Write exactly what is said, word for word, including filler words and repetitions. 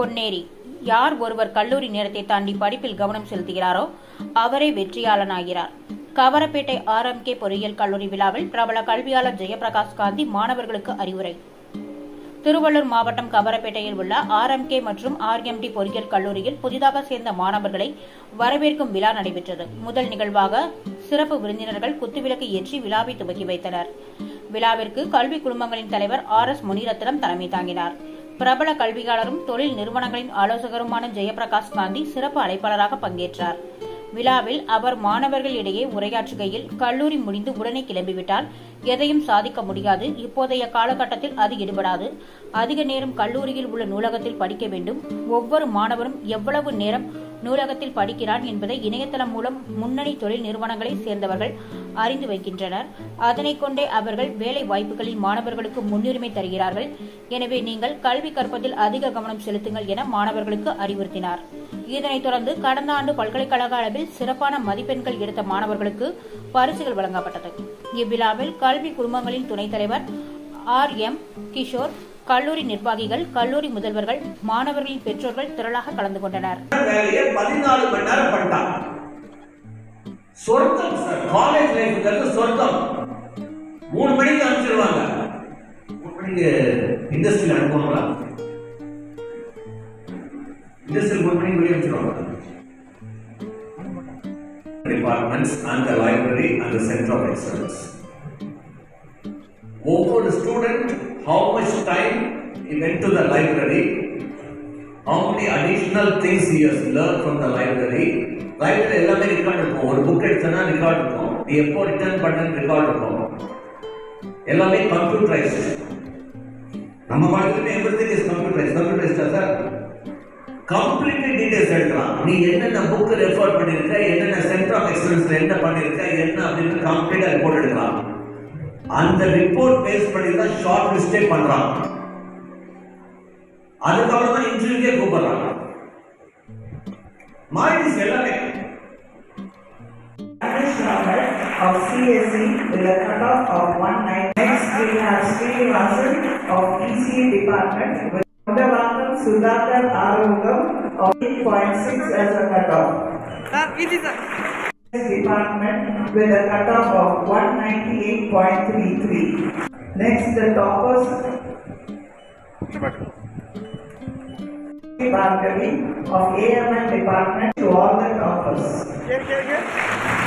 பொன்னேரி. யார் ஒருவர் கல்லூரி நேரத்தை தாண்டி படிப்பில் கவனம் செலுத்துகிறாரோ அவரே வெற்றியாளனாகிறார். கவரப்பேட்டை ஆர் எம் கே பொறியியல் கல்லூரி விழாவில் பிரபல கல்வியாளர் ஜெயபிரகாஷ் காந்தி மாணவர்களுக்கு அறிவுரை. திருவள்ளூர் மாவட்டம் கவரப்பேட்டையில் உள்ள ஆர் எம் கே மற்றும் ஆர் எம் டி பொறியியல் கல்லூரியில் புதிதாக சேர்ந்த மாணவர்களை வரவேற்கும் விழா நடைபெற்றது. முதல் நிகழ்வாக சிறப்பு விருந்தினர்கள் குத்துவிளக்கு ஏற்றி விழாவை துவக்கி வைத்தனர். விழாவிற்கு கல்வி குழுமங்களின் தலைவர் ஆர் எஸ் முனிரத்னம் தலைமை தாங்கினார். பிரபல கல்வியாளரும் தொழில் நிறுவனங்களின் ஆலோசகருமான ஜெயபிரகாஷ் காந்தி சிறப்பு அழைப்பாளராக பங்கேற்றார். விழாவில் அவர் மாணவர்களிடையே உரையாற்றுகையில், கல்லூரி முடிந்து உடனே கிளம்பிவிட்டால் எதையும் சாதிக்க முடியாது. இப்போதைய காலகட்டத்தில் அது ஈடுபடாது. அதிக நேரம் கல்லூரியில் உள்ள நூலகத்தில் படிக்க வேண்டும். ஒவ்வொரு மாணவரும் எவ்வளவு நேரம் நூலகத்தில் படிக்கிறான் என்பதை இணையதளம் மூலம் முன்னணி தொழில் நிறுவனங்களை சேர்ந்தவர்கள் அறிந்து வைக்கின்றனர். அதனை கொண்டே அவர்கள் வேலை வாய்ப்புகளில் மாணவர்களுக்கு முன்னுரிமை தருகிறார்கள். எனவே நீங்கள் கல்வி கற்பதில் அதிக கவனம் செலுத்துங்கள் என மாணவர்களுக்கு அறிவுறுத்தினார். இதனைத் தொடர்ந்து கடந்த ஆண்டு பல்கலைக்கழக அளவில் சிறப்பான மதிப்பெண்கள் எடுத்த மாணவர்களுக்கு பரிசுகள் வழங்கப்பட்டது. இவ்விழாவில் கல்வி குழுமங்களின் துணைத் தலைவர் ஆர் எம் கிஷோர், கல்லூரி நிர்வாகிகள், கல்லூரி முதல்வர்கள், மாணவர்களின் பெற்றோர்கள் திரளாக கலந்து கொண்டனர். பதினாலு மணி நேரம் பண்ணிட்டான். சொர்க்கம் சார், காலேஜ் லைஃப்ங்கிறது சொர்க்கம். மூணு மணிக்கு அனுப்பிச்சிருவாங்க. மூணு மணிக்கு இண்டஸ்ட்ரியில் அனுப்புவாங்களா? இண்டஸ்ட்ரியில் மூணு மணிக்கு வெளியே அனுப்பிச்சிருவாங்க. Departments and the library and the center of excellence. Over the student, how much time he went to the library, how many additional things he has learned from the library. Library எல்லாமே record இருக்கும். ஒரு book எடுத்தனா record இருக்கும். நீ எப்போ return பண்ணன்னு record இருக்கும். எல்லாமே computerised. நம்ம வாழ்க்கையில everything is computerized. Computerized sir. Complete details எடுக்கலாம். நீ என்னென்ன புக் ரெஃபர் பண்ணிருக்க, என்னென்ன சென்டர் ஆஃப் எக்ஸலன்ஸ்ல என்ன பண்ணிருக்க, என்ன அப்படின்னு கம்ப்ளீட்டா ரிப்போர்ட் எடுக்கலாம். அந்த ரிப்போர்ட் பேஸ் பண்ணி தான் ஷார்ட் லிஸ்டே பண்றாங்க. அதுக்கப்புறம் தான் இன்டர்வியூக்கே கூப்பிடுறாங்க. மார்க்ஸ் எல்லாமே of C S E with a cutoff of one ninety. Next we have Srinivasan of E C E department with Vandavakam Sudhakar Arugam of eight point six as a cutoff. Sir, it is a department with a cutoff of one ninety-eight point three three. Next, the toppers Bhargavi of A M L department to all the toppers.